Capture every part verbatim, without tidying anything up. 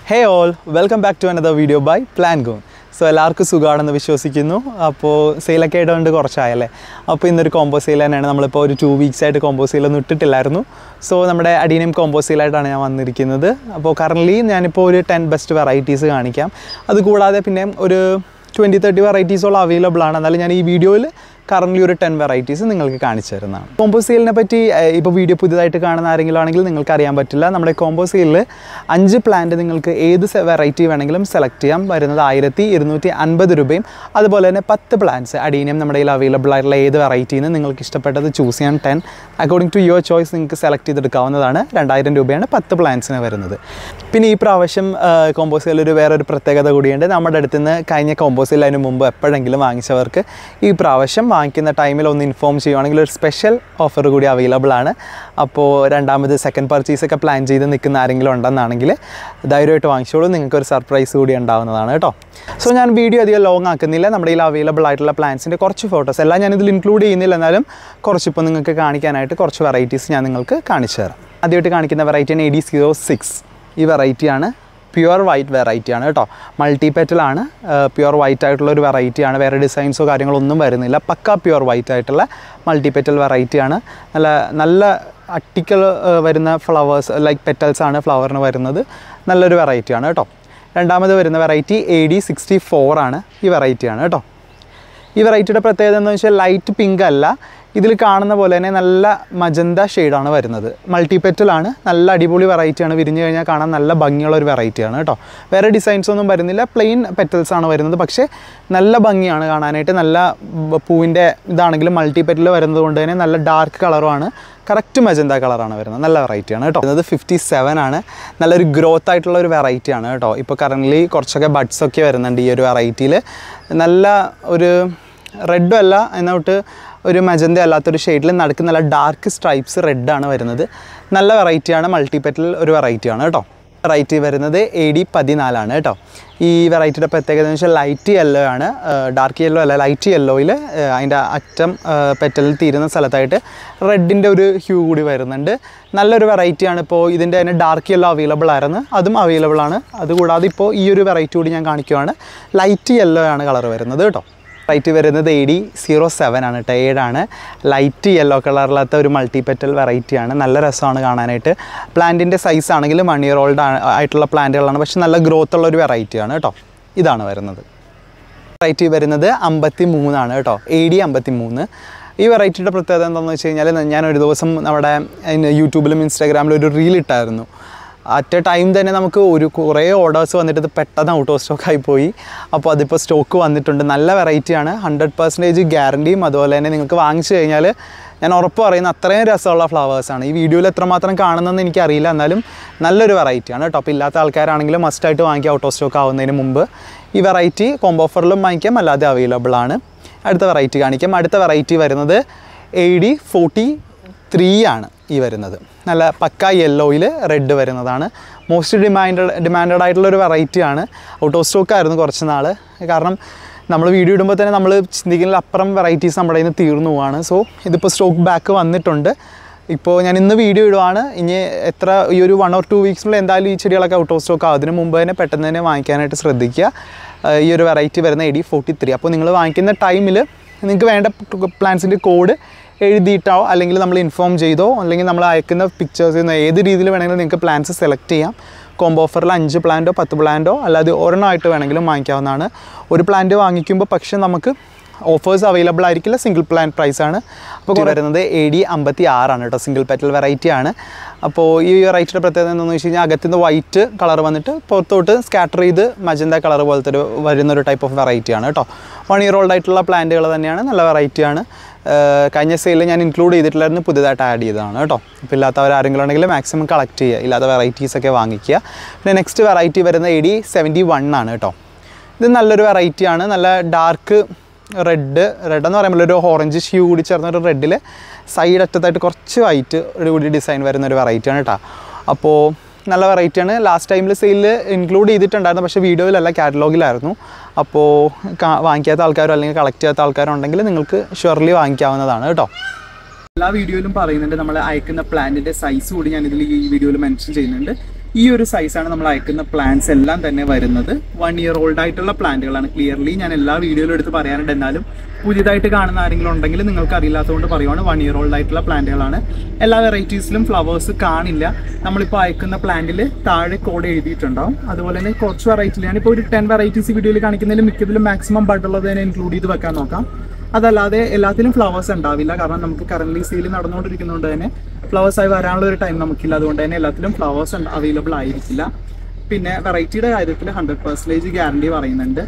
Hey all, welcome back to another video by Plangoon. So, എല്ലാവർക്കും സുഖമാണെന്ന് വിശ്വസിക്കുന്നു. അപ്പോൾ സെയിലൊക്കെ ആയതുകൊണ്ട് കുറച്ചായല്ലേ. അപ്പോൾ ഇന്നൊരു കോംബോ സെയിൽ തന്നെയാണ്. നമ്മളിപ്പോൾ ഒരു ടു വീക്സ് ആയിട്ട് കോംബോ സെയിലൊന്നും ഇട്ടിട്ടില്ലായിരുന്നു. സോ നമ്മുടെ അഡീനിയം കോംബോ സെയിലായിട്ടാണ് ഞാൻ വന്നിരിക്കുന്നത്. അപ്പോൾ കറൻ്റ്ലി ഞാനിപ്പോൾ ഒരു ടെൻ ബെസ്റ്റ് വെറൈറ്റീസ് കാണിക്കാം. അതുകൂടാതെ പിന്നെ ഒരു ട്വൻറ്റി തേർട്ടി വെറൈറ്റീസോളം അവൈലബിൾ ആണ്. എന്നാലും ഞാൻ ഈ വീഡിയോയിൽ കറൻ്റ്ലി ഒരു ടെൻ വെറൈറ്റീസ് നിങ്ങൾക്ക് കാണിച്ചു തരുന്നതാണ്. കോംബോ സെയിലിനെ പറ്റി ഇപ്പോൾ വീഡിയോ പുതിയതായിട്ട് കാണുന്ന ആരെങ്കിലും ആണെങ്കിൽ നിങ്ങൾക്ക് അറിയാൻ പറ്റില്ല. നമ്മുടെ കോംബോ സെയിലിൽ അഞ്ച് പ്ലാന്റ് നിങ്ങൾക്ക് ഏത് വെറൈറ്റി വേണമെങ്കിലും സെലക്ട് ചെയ്യാം. വരുന്നത് ആയിരത്തി ഇരുന്നൂറ്റി അൻപത് രൂപയും അതുപോലെ തന്നെ പത്ത് പ്ലാന്റ്സ് അഡീനിയം നമ്മുടെ കയ്യിൽ അവൈലബിൾ ആയിട്ടുള്ള ഏത് വെറൈറ്റിന്ന് നിങ്ങൾക്ക് ഇഷ്ടപ്പെട്ടത് ചൂസ് ചെയ്യാൻ ten according to your choice നിങ്ങൾക്ക് സെലക്ട് ചെയ്തെടുക്കാവുന്നതാണ്. രണ്ടായിരം രൂപയാണ് പത്ത് പ്ലാന്റ്സിന് വരുന്നത്. പിന്നെ ഈ പ്രാവശ്യം കോംബോ സെയിൽ ഒരു വേറൊരു പ്രത്യേകത കൂടിയുണ്ട്. നമ്മുടെ അടുത്ത് നിന്ന് കഴിഞ്ഞ കോംബോ സെയിൽ അതിന് മുമ്പ് എപ്പോഴെങ്കിലും വാങ്ങിച്ചവർക്ക് ഈ പ്രാവശ്യം വാങ്ങിക്കുന്ന ടൈമിൽ ഒന്ന് ഇൻഫോം ചെയ്യുവാണെങ്കിൽ ഒരു സ്പെഷ്യൽ ഓഫർ കൂടി അവൈലബിൾ ആണ്. അപ്പോൾ രണ്ടാമത് സെക്കൻഡ് പർച്ചേസൊക്കെ പ്ലാൻ ചെയ്ത് നിൽക്കുന്ന ആരെങ്കിലും ഉണ്ടെന്നാണെങ്കിൽ ധൈര്യമായിട്ട് വാങ്ങിച്ചോളൂ. നിങ്ങൾക്കൊരു സർപ്രൈസ് കൂടി ഉണ്ടാവുന്നതാണ് കേട്ടോ. സോ ഞാൻ വീഡിയോ അധികം ലോങ് ആക്കുന്നില്ല. നമ്മുടെ കയ്യിൽ അവൈലബിൾ ആയിട്ടുള്ള പ്ലാന്റ്സിൻ്റെ കുറച്ച് ഫോട്ടോസ് എല്ലാം ഞാനിതിൽ ഇൻക്ലൂഡ് ചെയ്യുന്നില്ല. എന്നാലും കുറച്ചിപ്പോൾ നിങ്ങൾക്ക് കാണിക്കാനായിട്ട് കുറച്ച് വെറൈറ്റീസ് ഞാൻ നിങ്ങൾക്ക് കാണിച്ചു തരാം. ആദ്യമായിട്ട് കാണിക്കുന്ന വെറൈറ്റിയാണ് എ ഡി സീറോ സിക്സ്. ഈ വെറൈറ്റിയാണ് പ്യുവർ വൈറ്റ് വെറൈറ്റിയാണ് കേട്ടോ. മൾട്ടി പെറ്റലാണ്, പ്യുവർ വൈറ്റ് ആയിട്ടുള്ളൊരു വെറൈറ്റിയാണ്. വേറെ ഡിസൈൻസോ കാര്യങ്ങളൊന്നും വരുന്നില്ല. പക്ക പ്യുവർ വൈറ്റ് ആയിട്ടുള്ള മൾട്ടി പെറ്റൽ വെറൈറ്റിയാണ്. നല്ല നല്ല അട്ടിക്കൽ വരുന്ന ഫ്ലവേഴ്സ് ലൈക്ക് പെറ്റൽസാണ് ഫ്ലവറിന് വരുന്നത്. നല്ലൊരു വെറൈറ്റിയാണ് കേട്ടോ. രണ്ടാമത് വരുന്ന variety A D sixty four ആണ്. ഈ വെറൈറ്റിയാണ് കേട്ടോ. ഈ വെറൈറ്റിയുടെ പ്രത്യേകത എന്ന് വെച്ചാൽ ലൈറ്റ് പിങ്ക് അല്ല, ഇതിൽ കാണുന്ന പോലെ തന്നെ നല്ല മജന്ത ഷെയ്ഡാണ് വരുന്നത്. മൾട്ടി പെറ്റലാണ്, നല്ല അടിപൊളി വെറൈറ്റിയാണ്. വിരിഞ്ഞു കഴിഞ്ഞാൽ കാണാൻ നല്ല ഭംഗിയുള്ള ഒരു വെറൈറ്റിയാണ് കേട്ടോ. വേറെ ഡിസൈൻസ് ഒന്നും വരുന്നില്ല, പ്ലെയിൻ പെറ്റൽസാണ് വരുന്നത്. പക്ഷേ നല്ല ഭംഗിയാണ് കാണാനായിട്ട്. നല്ല പൂവിൻ്റെ ഇതാണെങ്കിലും മൾട്ടി പെറ്റൽ വരുന്നത് കൊണ്ട് തന്നെ നല്ല ഡാർക്ക് കളറുമാണ്. കറക്റ്റ് മജന്ത കളറാണ് വരുന്നത്. നല്ല വെറൈറ്റിയാണ് കേട്ടോ. ഇത് ഫിഫ്റ്റി സെവൻ ആണ്. നല്ലൊരു ഗ്രോത്ത് ആയിട്ടുള്ള ഒരു വെറൈറ്റിയാണ് കേട്ടോ. ഇപ്പോൾ കറൻ്റ്ലി കുറച്ചൊക്കെ ബഡ്സൊക്കെ വരുന്നുണ്ട് ഈ ഒരു വെറൈറ്റിയിൽ. നല്ല ഒരു റെഡും അല്ല എന്നോട്ട് ഒരു മജന്ത അല്ലാത്തൊരു ഷെയ്ഡിൽ നടുക്ക് നല്ല ഡാർക്ക് സ്ട്രൈപ്സ് റെഡാണ് വരുന്നത്. നല്ല വെറൈറ്റിയാണ്. മൾട്ടിപെറ്റൽ ഒരു വെറൈറ്റിയാണ് കേട്ടോ. വെറൈറ്റി വരുന്നത് എ ഡി പതിനാലാണ് കേട്ടോ. ഈ വെറൈറ്റിയുടെ പ്രത്യേകത എന്ന് വെച്ചാൽ ലൈറ്റ് യെല്ലോ ആണ്. ഡാർക്ക് യെല്ലോ അല്ല, ലൈറ്റ് യെല്ലോയിൽ അതിൻ്റെ അറ്റം പെറ്റലിൽ തീരുന്ന സ്ഥലത്തായിട്ട് റെഡിൻ്റെ ഒരു ഹ്യൂ കൂടി വരുന്നുണ്ട്. നല്ലൊരു വെറൈറ്റിയാണ്. ഇപ്പോൾ ഇതിൻ്റെ തന്നെ ഡാർക്ക് യെല്ലോ അവൈലബിൾ ആയിരുന്നു, അതും അവൈലബിൾ ആണ്. അതുകൂടാതെ ഇപ്പോൾ ഈ ഒരു വെറൈറ്റി കൂടി ഞാൻ കാണിക്കുവാണ്. ലൈറ്റ് യെല്ലോ ആണ് കളർ വരുന്നത് കേട്ടോ. വെറൈറ്റി വരുന്നത് എ ഡി സീറോ സെവൻ ആണ് കേട്ടോ. ഏഴാണ്. ലൈറ്റ് യെല്ലോ കളറിലാത്ത ഒരു മൾട്ടി പെറ്റൽ വെറൈറ്റിയാണ്. നല്ല രസമാണ് കാണാനായിട്ട്. പ്ലാന്റിൻ്റെ സൈസ് ആണെങ്കിൽ വൺ ഇയർ ഓൾഡ് ആയിട്ടുള്ള പ്ലാന്റുകളാണ്, പക്ഷെ നല്ല ഗ്രോത്ത് ഉള്ള ഒരു വെറൈറ്റിയാണ് കേട്ടോ. ഇതാണ് വരുന്നത്. വെറൈറ്റി വരുന്നത് അമ്പത്തി മൂന്നാണ് കേട്ടോ. എ ഡി അമ്പത്തി മൂന്ന്. ഈ വെറൈറ്റിയുടെ പ്രത്യേകത എന്താണെന്ന് വെച്ച് കഴിഞ്ഞാൽ ഞാൻ ഒരു ദിവസം നമ്മുടെ യൂട്യൂബിലും ഇൻസ്റ്റാഗ്രാമിലും ഒരു റീൽ ഇട്ടായിരുന്നു. അറ്റ് എ ടൈം തന്നെ നമുക്ക് ഒരു കുറേ ഓർഡേഴ്സ് വന്നിട്ട് ഇത് പെട്ടെന്ന് ഔട്ട് ഓഫ് സ്റ്റോക്ക് ആയിപ്പോയി. അപ്പോൾ അതിപ്പോൾ സ്റ്റോക്ക് വന്നിട്ടുണ്ട്. നല്ല വെറൈറ്റിയാണ്. ഹൺഡ്രഡ് പെർസെൻറ്റേജ് ഗ്യാരണ്ടിയും അതുപോലെ തന്നെ നിങ്ങൾക്ക് വാങ്ങിച്ചു കഴിഞ്ഞാൽ ഞാൻ ഉറപ്പ് പറയുന്ന അത്രയും രസമുള്ള ഫ്ലവേഴ്സാണ്. ഈ വീഡിയോയിൽ എത്രമാത്രം കാണുന്നതെന്ന് എനിക്കറിയില്ല, എന്നാലും നല്ലൊരു വെറൈറ്റിയാണ് കേട്ടോ. അപ്പോൾ ഇല്ലാത്ത ആൾക്കാരാണെങ്കിലും മസ്റ്റായിട്ട് വാങ്ങിക്കുക ഔട്ട് ഓഫ് സ്റ്റോക്ക് ആവുന്നതിന് മുമ്പ്. ഈ വെറൈറ്റി കോംബോ ഓഫറിലും വാങ്ങിക്കാം, അല്ലാതെ അവൈലബിൾ ആണ്. അടുത്ത വെറൈറ്റി കാണിക്കാം. അടുത്ത വെറൈറ്റി വരുന്നത് എ ഡി ഫോർട്ടി ത്രീ ആണ് ഈ വരുന്നത്. നല്ല പക്ക യെല്ലോയിൽ റെഡ് വരുന്നതാണ്. മോസ്റ്റ് ഡിമാൻഡഡ് ഡിമാൻഡഡ് ആയിട്ടുള്ളൊരു വെറൈറ്റിയാണ്. ഔട്ട് ഓഫ് സ്റ്റോക്ക് ആയിരുന്നു കുറച്ച് നാൾ. കാരണം നമ്മൾ വീഡിയോ ഇടുമ്പോൾ തന്നെ നമ്മൾ ചിന്തിക്കുന്നതിൽ അപ്പുറം വെറൈറ്റീസ് നമ്മുടെ കയ്യിൽ നിന്ന് തീർന്നു പോവാണ്. സോ ഇതിപ്പോൾ സ്റ്റോക്ക് ബാക്ക് വന്നിട്ടുണ്ട്. ഇപ്പോൾ ഞാൻ ഇന്ന് വീഡിയോ ഇടുവാണ്. ഇനി എത്ര ഈ ഒരു വൺ ഓർ ടു വീക്സിനുള്ളിൽ എന്തായാലും ഈ ചെടികളൊക്കെ ഔട്ട് ഓഫ് സ്റ്റോക്ക് ആവും. അതിന് മുമ്പ് തന്നെ പെട്ടെന്ന് തന്നെ വാങ്ങിക്കാനായിട്ട് ശ്രദ്ധിക്കുക. ഈ ഒരു വെറൈറ്റി വരുന്ന എ ഡി ഫോർട്ടി ത്രീ. അപ്പോൾ നിങ്ങൾ വാങ്ങിക്കുന്ന ടൈമിൽ നിങ്ങൾക്ക് വേണ്ട പ്ലാന്റ്സിൻ്റെ കോഡ് എഴുതിയിട്ടോ അല്ലെങ്കിൽ നമ്മൾ ഇൻഫോം ചെയ്തോ അല്ലെങ്കിൽ നമ്മൾ അയക്കുന്ന പിക്ചേഴ്സിൽ നിന്ന് ഏത് രീതിയിൽ വേണമെങ്കിലും നിങ്ങൾക്ക് പ്ലാന്റ്സ് സെലക്ട് ചെയ്യാം. കോംബോ ഓഫറിൽ അഞ്ച് പ്ലാന്റോ പത്ത് പ്ലാന്റോ അല്ലാതെ ഒരെണ്ണമായിട്ട് വേണമെങ്കിലും വാങ്ങിക്കാവുന്നതാണ്. ഒരു പ്ലാന്റ് വാങ്ങിക്കുമ്പോൾ പക്ഷേ നമുക്ക് ഓഫേഴ്സ് അവൈലബിൾ ആയിരിക്കില്ല. സിംഗിൾ പ്ലാന്റ് പ്രൈസാണ്. അപ്പോൾ വരുന്നത് എ ഡി അമ്പത്തി ആറാണ് കേട്ടോ. സിംഗിൾ പെറ്റൽ വെറൈറ്റിയാണ്. അപ്പോൾ ഈ വെറൈറ്റിയുടെ പ്രത്യേകത എന്താണെന്ന് വെച്ച് കഴിഞ്ഞാൽ അകത്തുനിന്ന് വൈറ്റ് കളർ വന്നിട്ട് പുറത്തോട്ട് സ്കാറ്റർ ചെയ്ത് മജന്ത കളർ പോലത്തെ ഒരു വരുന്നൊരു ടൈപ്പ് ഓഫ് വെറൈറ്റിയാണ് കേട്ടോ. വൺ ഇയർ ഓൾഡ് ആയിട്ടുള്ള പ്ലാന്റുകൾ തന്നെയാണ്. നല്ല വെറൈറ്റിയാണ്. കഴിഞ്ഞ സെയിലിൽ ഞാൻ ഇൻക്ലൂഡ് ചെയ്തിട്ടുള്ളായിരുന്നു, പുതിയതായിട്ട് ആഡ് ചെയ്തതാണ് കേട്ടോ. അപ്പോൾ ഇല്ലാത്തവർ ആരെങ്കിലും ഉണ്ടെങ്കിൽ മാക്സിമം കളക്ട് ചെയ്യുക, ഇല്ലാത്ത വെറൈറ്റീസൊക്കെ വാങ്ങിക്കുക. പിന്നെ നെക്സ്റ്റ് വെറൈറ്റി വരുന്നത് എ ഡി സെവൻറ്റി വൺ ആണ് കേട്ടോ. ഇത് നല്ലൊരു വെറൈറ്റിയാണ്. നല്ല ഡാർക്ക് റെഡ് റെഡ് എന്ന് പറയുമ്പോൾ ഒരു ഓറഞ്ച് ഷ്യൂ കൂടി ചേർന്നൊരു റെഡിൽ സൈഡ് അറ്റത്തായിട്ട് കുറച്ച് വൈറ്റ് ഒരു കൂടി ഡിസൈൻ വരുന്നൊരു വെറൈറ്റിയാണ് കേട്ടോ. അപ്പോൾ നല്ല വെറൈറ്റിയാണ്. ലാസ്റ്റ് ടൈമിൽ സെയിലിൽ ഇൻക്ലൂഡ് ചെയ്തിട്ടുണ്ടായിരുന്നു, പക്ഷേ വീഡിയോയിലല്ല കാറ്റലോഗിലായിരുന്നു. അപ്പോൾ വാങ്ങിക്കാത്ത ആൾക്കാരോ അല്ലെങ്കിൽ കളക്ട് ചെയ്യാത്ത ആൾക്കാരോ ഉണ്ടെങ്കിൽ നിങ്ങൾക്ക് ഷുവർലി വാങ്ങിക്കാവുന്നതാണ് കേട്ടോ. എല്ലാ വീഡിയോയിലും പറയുന്നുണ്ട് നമ്മൾ അയക്കുന്ന പ്ലാന്റിൻ്റെ സൈസ് കൂടി ഞാൻ ഇതിൽ ഈ വീഡിയോയിൽ മെൻഷൻ ചെയ്യുന്നുണ്ട്. ഈ ഒരു സൈസാണ് നമ്മൾ അയക്കുന്ന പ്ലാന്റ്സ് എല്ലാം തന്നെ വരുന്നത്. വൺ ഇയർ ഓൾഡ് ആയിട്ടുള്ള പ്ലാന്റുകളാണ്. ക്ലിയർലി ഞാൻ എല്ലാ വീഡിയോയിലും എടുത്ത് പറയാറുണ്ട്, എന്നാലും പുതിയതായിട്ട് കാണുന്ന ആരെങ്കിലും ഉണ്ടെങ്കിൽ നിങ്ങൾക്ക് അറിയില്ലാത്തതുകൊണ്ട് പറയുവാണ്. വൺ ഇയർ ഓൾഡ് ആയിട്ടുള്ള പ്ലാന്റുകളാണ്. എല്ലാ വെറൈറ്റീസിലും ഫ്ലവേഴ്സ് കാണില്ല. നമ്മളിപ്പോൾ അയക്കുന്ന പ്ലാന്റിൽ താഴെ കോഡ് എഴുതിയിട്ടുണ്ടാവും. അതുപോലെ തന്നെ കുറച്ച് വെറൈറ്റിയിൽ ഞാനിപ്പോൾ ഒരു ടെൻ വെറൈറ്റീസ് വീഡിയോയിൽ കാണിക്കുന്നതിൽ മിക്കതിലും മാക്സിമം ബഡുള്ളത് തന്നെ ഇൻക്ലൂഡ് ചെയ്ത് വെക്കാൻ നോക്കാം. അതല്ലാതെ എല്ലാത്തിലും ഫ്ലവേഴ്സ് ഉണ്ടാവില്ല, കാരണം നമുക്ക് കറന്റ് സെയിൽ നടന്നുകൊണ്ടിരിക്കുന്നതുകൊണ്ട് തന്നെ ഫ്ലവേഴ്സായി വരാനുള്ള ഒരു ടൈം നമുക്കില്ല. അതുകൊണ്ട് തന്നെ എല്ലാത്തിലും ഫ്ലവേഴ്സ് അവൈലബിൾ ആയിരിക്കില്ല. പിന്നെ വെറൈറ്റിയുടെ കാര്യത്തിൽ ഹൺഡ്രഡ് പെർസെൻറ്റേജ് ഗ്യാരണ്ടി പറയുന്നുണ്ട്.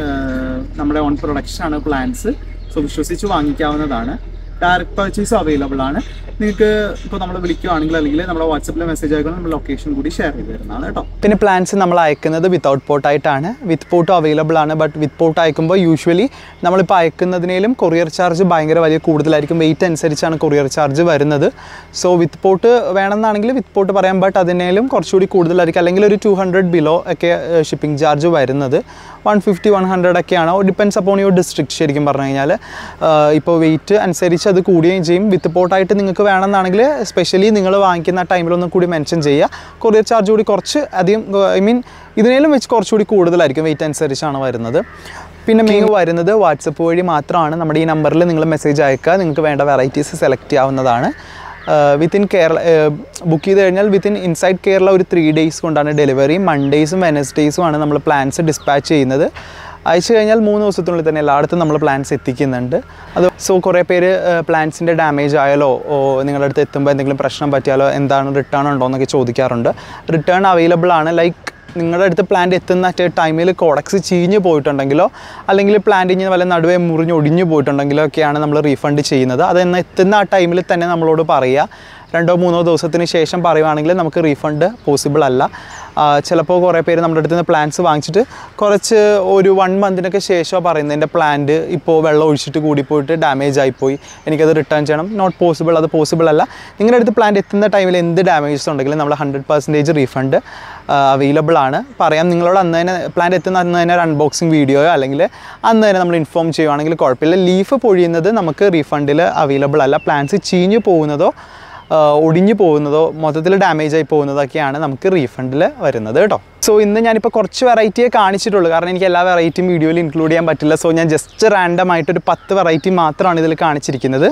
നമ്മുടെ ഓൺ പ്രൊഡക്ഷൻ ആണ് പ്ലാന്റ്സ്. സോ വിശ്വസിച്ച് വാങ്ങിക്കാവുന്നതാണ്. ഡയറക്റ്റ് പർച്ചേസ് അവൈലബിൾ ആണ്. നിങ്ങൾക്ക് ഇപ്പോൾ നമ്മൾ വിളിക്കുകയാണെങ്കിൽ അല്ലെങ്കിൽ നമ്മുടെ വാട്സപ്പിൽ മെസ്സേജ് അയക്കണം, നമ്മൾ ലൊക്കേഷൻ കൂടി ഷെയർ ചെയ്ത് തരുന്നതാണ് കേട്ടോ. പിന്നെ പ്ലാന്റ്സ് നമ്മൾ അയക്കുന്നത് വിത്തൗട്ട് പോട്ടായിട്ടാണ്. വിത്ത് പോട്ടും അവൈലബിൾ ആണ്. ബട്ട് വിത്ത് പോട്ട് അയക്കുമ്പോൾ യൂഷ്വലി നമ്മളിപ്പോൾ അയക്കുന്നതിനേലും കൊറിയർ ചാർജ് ഭയങ്കര വലിയ കൂടുതലായിരിക്കും. വെയിറ്റ് അനുസരിച്ചാണ് കൊറിയർ ചാർജ് വരുന്നത്. സോ വിത്ത് പോട്ട് വേണമെന്നാണെങ്കിൽ വിത്ത് പോട്ട് പറയാം, ബട്ട് അതിനേലും കുറച്ചുകൂടി കൂടുതലായിരിക്കും. അല്ലെങ്കിൽ ഒരു ടു ഹൺഡ്രഡ് ബിലോ ഒക്കെ ഷിപ്പിംഗ് ചാർജ് വരുന്നത്. വൺ ഫിഫ്റ്റി വൺ ഹൺഡ്രഡ് ഒക്കെയാണ്. Depends upon your district. ശരിക്കും പറഞ്ഞു കഴിഞ്ഞാൽ ഇപ്പോൾ വെയിറ്റ് അനുസരിച്ച് അത് കൂടുകയും ചെയ്യും. വിത്ത് പോട്ടായിട്ട് നിങ്ങൾക്ക് വേണമെന്നാണെങ്കിൽ സ്പെഷ്യലി നിങ്ങൾ വാങ്ങിക്കുന്ന ടൈമിലൊന്നും കൂടി മെൻഷൻ ചെയ്യുക. കൊറിയർ ചാർജ് കൂടി കുറച്ച് അധികം, ഐ മീൻ ഇതിനേലും വെച്ച് കുറച്ചുകൂടി കൂടുതലായിരിക്കും. വെയിറ്റ് അനുസരിച്ചാണ് വരുന്നത്. പിന്നെ മെയിൻ വരുന്നത് വാട്സപ്പ് വഴി മാത്രമാണ്. നമ്മുടെ ഈ നമ്പറിൽ നിങ്ങൾ മെസ്സേജ് അയക്കുക. നിങ്ങൾക്ക് വേണ്ട വെറൈറ്റീസ് സെലക്ട് ചെയ്യാവുന്നതാണ്. വിത്തിൻ കേരള ബുക്ക് ചെയ്ത് കഴിഞ്ഞാൽ വിത്തിൻ ഇൻസൈഡ് കേരള ഒരു ത്രീ ഡേയ്സ് കൊണ്ടാണ് ഡെലിവറി. മൺഡേയ്സും വെനസ്ഡേയ്സും ആണ് നമ്മൾ പ്ലാൻസ് ഡിസ്പാച്ച് ചെയ്യുന്നത്. അയച്ചു കഴിഞ്ഞാൽ മൂന്ന് ദിവസത്തിനുള്ളിൽ തന്നെ എല്ലായിടത്തും നമ്മൾ പ്ലാൻസ് എത്തിക്കുന്നുണ്ട്. അത് സോ കുറേ പേര് പ്ലാൻസിൻ്റെ ഡാമേജ് ആയാലോ നിങ്ങളുടെ അടുത്ത് എത്തുമ്പോൾ എന്തെങ്കിലും പ്രശ്നം പറ്റിയാലോ എന്താണ് റിട്ടേൺ ഉണ്ടോ എന്നൊക്കെ ചോദിക്കാറുണ്ട്. റിട്ടേൺ അവൈലബിൾ ആണ്. ലൈക്ക് നിങ്ങളുടെ അടുത്ത് പ്ലാന്റ് എത്തുന്ന ടൈമിൽ കോഡക്സ് ചീഞ്ഞ് പോയിട്ടുണ്ടെങ്കിലോ അല്ലെങ്കിൽ പ്ലാന്റിന് വല്ല നടുവേ മുറിഞ്ഞ് ഒടിഞ്ഞു പോയിട്ടുണ്ടെങ്കിലോ ഒക്കെയാണ് നമ്മൾ റീഫണ്ട് ചെയ്യുന്നത്. അതെന്ന് എത്തുന്ന ആ ടൈമിൽ തന്നെ നമ്മളോട് പറയുക. രണ്ടോ മൂന്നോ ദിവസത്തിന് ശേഷം പറയുവാണെങ്കിൽ നമുക്ക് റീഫണ്ട് പോസിബിൾ അല്ല. ചിലപ്പോൾ കുറേ പേര് നമ്മുടെ അടുത്ത് നിന്ന് പ്ലാന്റ്സ് വാങ്ങിച്ചിട്ട് കുറച്ച് ഒരു വൺ മന്തിനൊക്കെ ശേഷം പറയുന്നത് എൻ്റെ പ്ലാന്റ് ഇപ്പോൾ വെള്ളം ഒഴിച്ചിട്ട് കൂടിപ്പോയിട്ട് ഡാമേജ് ആയിപ്പോയി, എനിക്കത് റിട്ടേൺ ചെയ്യണം. Not possible. അത് പോസിബിൾ അല്ല. നിങ്ങളുടെ അടുത്ത് പ്ലാന്റ് എത്തുന്ന ടൈമിൽ എന്ത് ഡാമേജസ് ഉണ്ടെങ്കിലും നമ്മൾ ഹൺഡ്രഡ് പെർസെൻറ്റേജ് റീഫണ്ട് അവൈലബിൾ ആണ്. പറയാം, നിങ്ങളോട് അന്ന് തന്നെ പ്ലാന്റ് എത്തുന്ന അന്ന് തന്നെ ഒരു അൺബോക്സിങ് വീഡിയോയോ അല്ലെങ്കിൽ അന്ന് തന്നെ നമ്മൾ ഇൻഫോം ചെയ്യുവാണെങ്കിൽ കുഴപ്പമില്ല. ലീഫ് പൊഴിയുന്നത് നമുക്ക് റീഫണ്ടിൽ അവൈലബിൾ അല്ല. പ്ലാന്റ്സ് ചീഞ്ഞു പോകുന്നതോ ഒടിഞ്ഞു പോകുന്നതോ മൊത്തത്തിൽ ഡാമേജ് ആയി പോകുന്നതൊക്കെയാണ് നമുക്ക് റീഫണ്ടിൽ വരുന്നത് കേട്ടോ. സോ ഇന്ന് ഞാനിപ്പോൾ കുറച്ച് വെറൈറ്റിയെ കാണിച്ചിട്ടുള്ളൂ, കാരണം എനിക്ക് എല്ലാ വെറൈറ്റിയും വീഡിയോയിൽ ഇൻക്ലൂഡ് ചെയ്യാൻ പറ്റില്ല. സോ ഞാൻ ജസ്റ്റ് റാൻഡം ആയിട്ടൊരു പത്ത് വെറൈറ്റി മാത്രമാണ് ഇതിൽ കാണിച്ചിരിക്കുന്നത്.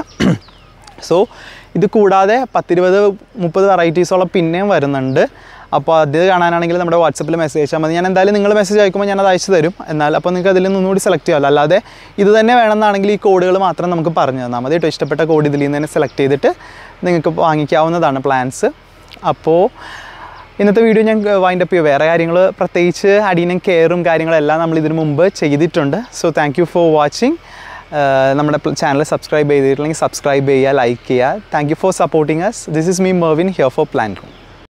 സോ ഇത് കൂടാതെ പത്തിരുപത് മുപ്പത് വെറൈറ്റീസോളം പിന്നെയും വരുന്നുണ്ട്. അപ്പോൾ അത് കാണാനാണെങ്കിൽ നമ്മുടെ വാട്സപ്പിൽ മെസ്സേജ് അയച്ചാൽ മതി. ഞാൻ എന്തായാലും നിങ്ങൾ മെസ്സേജ് അയക്കുമ്പോൾ ഞാനത് അയച്ചു തരും. എന്നാൽ അപ്പോൾ നിങ്ങൾക്ക് അതിൽ നിന്നുകൂടി സെലക്ട് ചെയ്യാമല്ലോ. അല്ലാതെ ഇത് തന്നെ വേണമെന്നാണെങ്കിൽ ഈ കോഡുകൾ മാത്രം നമുക്ക് പറഞ്ഞു തന്നാൽ മതി കേട്ടോ. ഇഷ്ടപ്പെട്ട കോഡ് ഇതിൽ നിന്ന് തന്നെ സെലക്ട് ചെയ്തിട്ട് നിങ്ങൾക്ക് വാങ്ങിക്കാവുന്നതാണ് പ്ലാൻസ്. അപ്പോൾ ഇന്നത്തെ വീഡിയോ ഞാൻ വൈൻഡപ്പ് ചെയ്യുക. വേറെ കാര്യങ്ങൾ പ്രത്യേകിച്ച് അഡീനും കെയറും കാര്യങ്ങളെല്ലാം നമ്മൾ ഇതിനു മുമ്പ് ചെയ്തിട്ടുണ്ട്. So thank you for watching. നമ്മുടെ ചാനൽ സബ്സ്ക്രൈബ് ചെയ്തിട്ടില്ലെങ്കിൽ സബ്സ്ക്രൈബ് ചെയ്യുക, ലൈക്ക് ചെയ്യുക. Thank you for supporting us. This is me Mervin here for plan room.